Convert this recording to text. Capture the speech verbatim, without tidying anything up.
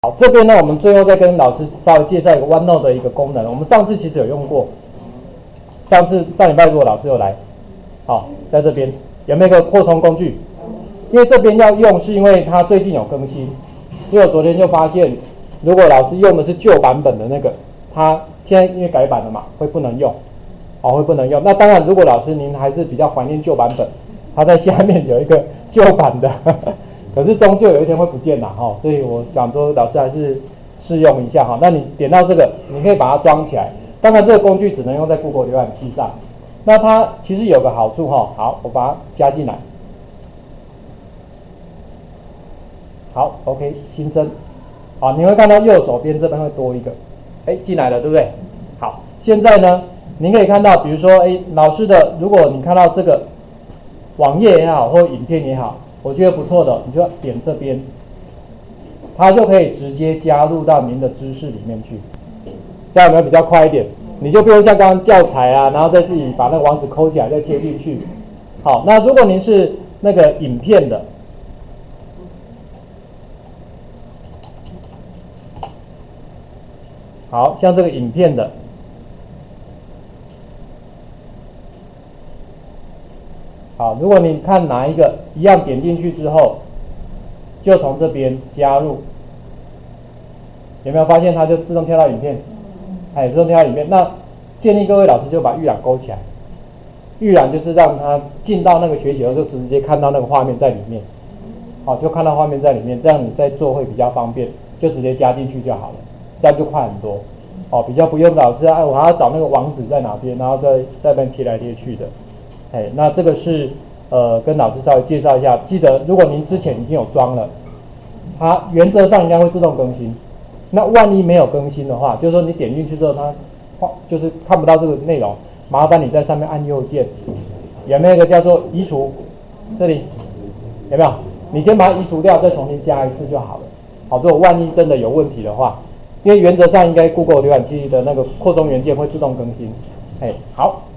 好，这边呢，我们最后再跟老师稍微介绍一个 OneNote 的一个功能。我们上次其实有用过，上次上礼拜如果老师有来，好，在这边有没有一个扩充工具？因为这边要用，是因为它最近有更新。因为我昨天就发现，如果老师用的是旧版本的那个，它现在因为改版了嘛，会不能用，哦，会不能用。那当然，如果老师您还是比较怀念旧版本，它在下面有一个旧版的。呵呵，可是终究有一天会不见啦，哈，所以我想说老师还是试用一下哈。那你点到这个，你可以把它装起来。当然，这个工具只能用在 Google 浏览器上。那它其实有个好处哈，好，我把它加进来。好 ，OK， 新增。好，你会看到右手边这边会多一个，哎，进来了，对不对？好，现在呢，您可以看到，比如说，哎，老师的，如果你看到这个网页也好，或影片也好。我觉得不错的，你就点这边，它就可以直接加入到您的知识里面去，这样有没有比较快一点？你就不用像刚刚教材啊，然后再自己把那个网址抠起来再贴进去。好，那如果您是那个影片的，好像这个影片的。好，如果你看哪一个一样点进去之后，就从这边加入，有没有发现它就自动跳到影片？哎，自动跳到影片。那建议各位老师就把预览勾起来，预览就是让它进到那个学习的时候，就直接看到那个画面在里面。好，就看到画面在里面，这样你在做会比较方便，就直接加进去就好了，这样就快很多。哦，比较不用老师哎，我还要找那个网址在哪边，然后再在那边贴来贴去的。哎，那这个是呃跟老师稍微介绍一下。记得如果您之前已经有装了，它原则上应该会自动更新。那万一没有更新的话，就是说你点进去之后，它就是看不到这个内容，麻烦你在上面按右键，有没有一个叫做移除？这里有没有？你先把它移除掉，再重新加一次就好了。好，如果万一真的有问题的话，因为原则上应该 Google 浏览器的那个扩充元件会自动更新。哎，好。